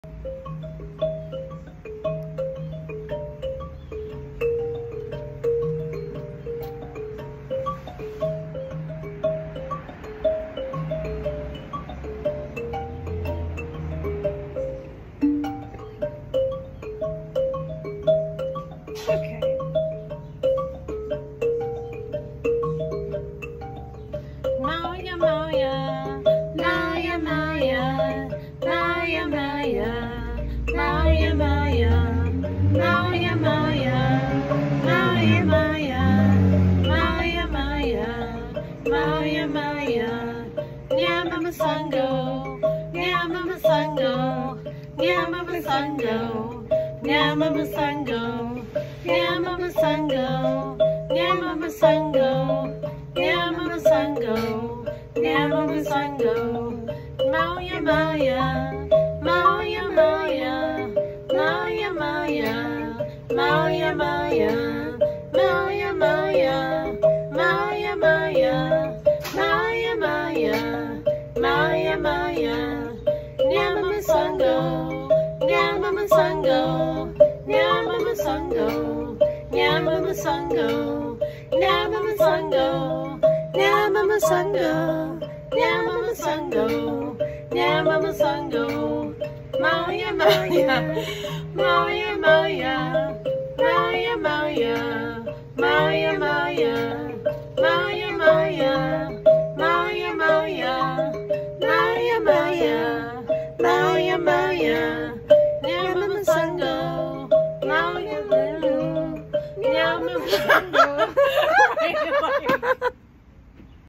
Nyamamusango, Nyamamusango, Nyamamusango, Nyamamusango, Nyamamusango, Nyamamusango, Nyamamusango, Nyamamusango, Maya Maya, Maya Maya, Maya Maya, Maya Maya, Maya Maya, Maya Maya, Maya Maya, Maya Maya, Nyamamusango, Nyamamusango, Nyamamusango, Nyamamusango, Nyamamusango, Nyamamusango, Nyamamusango, Nyamamusango, Maya Maya, Maya